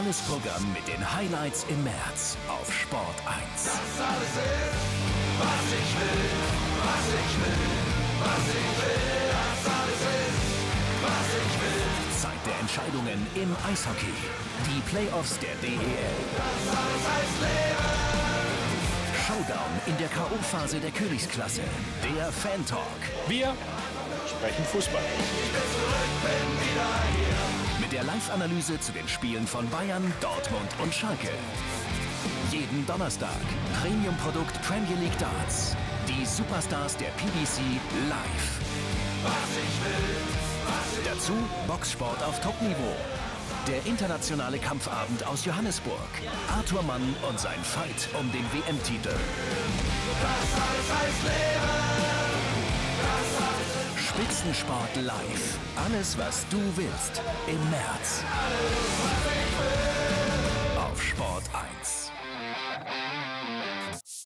volles Programm mit den Highlights im März auf Sport 1. Das alles ist, was ich will, was ich will, was ich will. Das alles ist, was ich will. Zeit der Entscheidungen im Eishockey. Die Playoffs der DEL. Das alles heißt Leben. Showdown in der K.O.-Phase der Königsklasse. Der Fan-Talk. Wir sprechen Fußball. Ich bin zurück, bin wieder hier. Mit der Live-Analyse zu den Spielen von Bayern, Dortmund und Schalke. Jeden Donnerstag. Premium-Produkt Premier League Darts. Die Superstars der PDC live. Was ich will, was ich Dazu Boxsport auf Top-Niveau. Der internationale Kampfabend aus Johannesburg. Arthur Mann und sein Fight um den WM-Titel. Das alles heißt Leben. Das alles Spitzensport live. Alles, was du willst. Im März. alles,